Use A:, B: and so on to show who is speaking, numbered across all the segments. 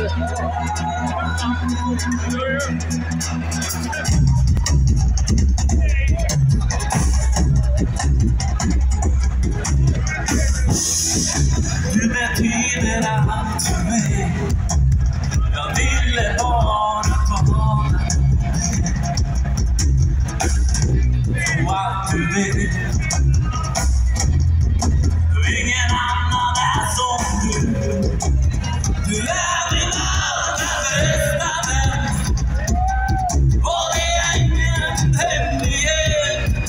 A: Du betyder allt för mig. Jag ville bara tala. Så att du vet, ingen annan är som du. Du är min allra bästa vän. Och det är ingen hemlighet.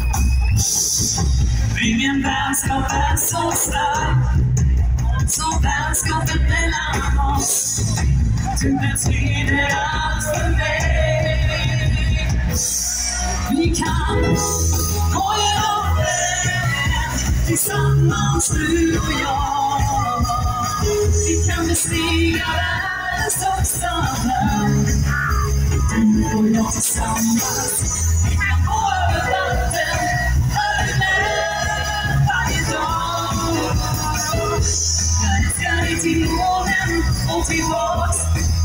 A: Ingen vänskap är så stark som vänskapen mellan oss. Du betyder allt för mig. Vi kan gå igenom vägen tillsammans, du och jag. Vi kan bestiga världens högsta berg. Du och jag tillsammans. Vi kan gå över vatten, över land varje dag. Jag älskar dig till månen och tillbaks.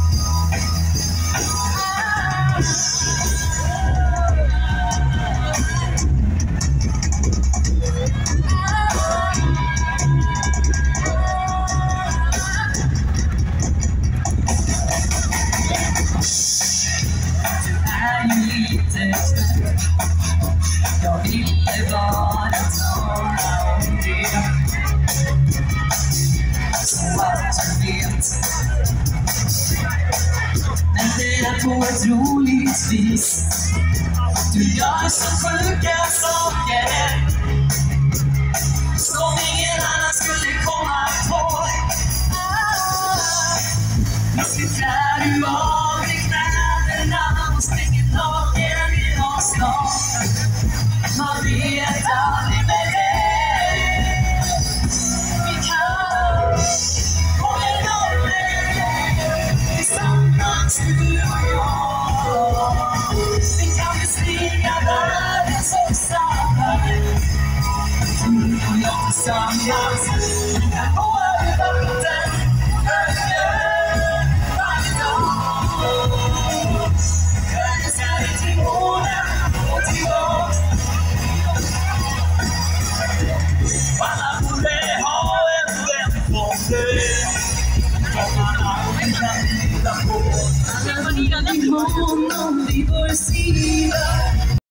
A: Jag ville bara tala om det, så att du vet. Men det är på ett roligt vis. Du gör så sjuka saker som ingen annan skulle komma på. Plötsligt är du av i knäna och springer naken i avstånd. Man vet aldrig med det. Vi kan gå igenom vägen tillsammans, du och jag. Vi kan bestiga världens högsta berg. Du och jag tillsammans. Vi kan gå över vatten.